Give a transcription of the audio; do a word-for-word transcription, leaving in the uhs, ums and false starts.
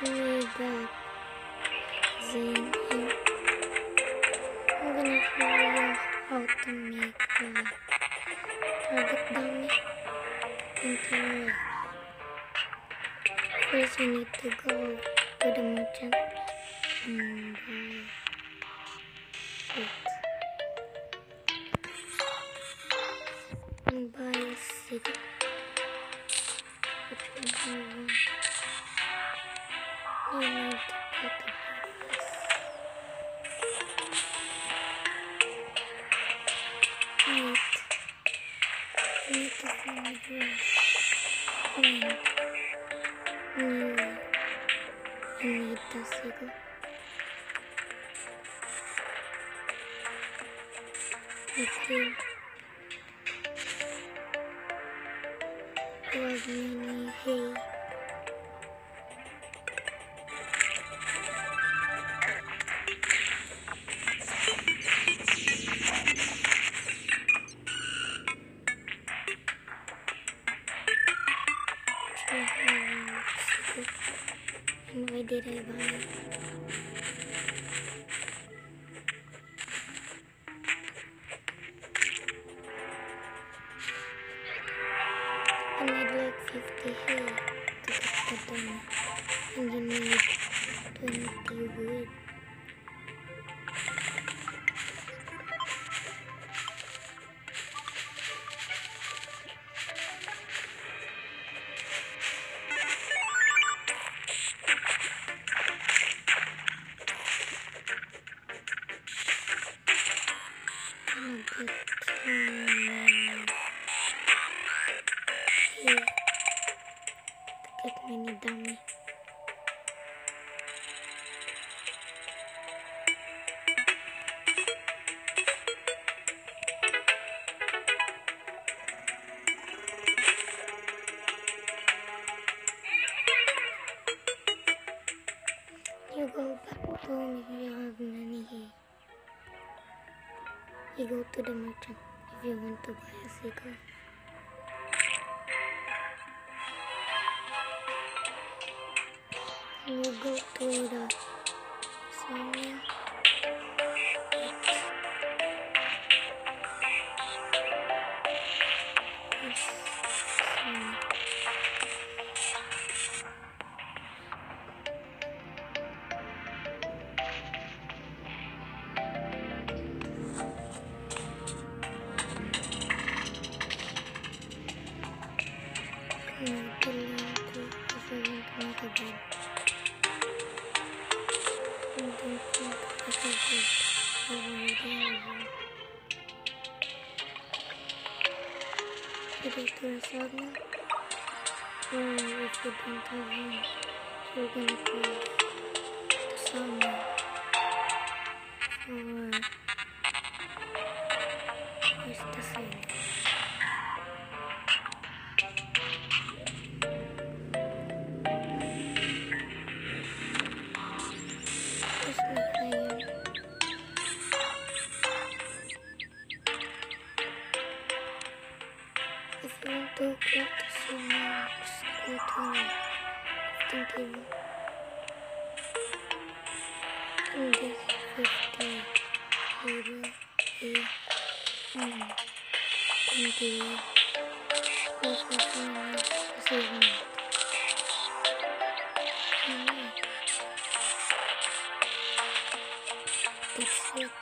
me back, Zane here. I'm gonna show you how to make a target dummy into a. First you need to go to the merchant and buy it. And buy a city. Which one do you want? You need to go to this. Wait. You need to find your friend. New. You need the seagull. Okay. Was many hay. And why did I buy it? I need like fifty hay to get the done. And you need twenty wood. I'm gonna get um, hay to get many dummy. You go back home if you have many hay. You go to the merchant if you want to buy a seagull. And you go to the sawmill. Yes, sawmill. And you can learn to if you want to make a bed. And then put like a bed over there. You go to a sawmill. Or if you don't have one, you're gonna close the sawmill for where's the same. Just like iron. If you want to craft the sawmill, just go to the crafting table. And this fifty table is um, twenty professional achievement. And yeah, that's it.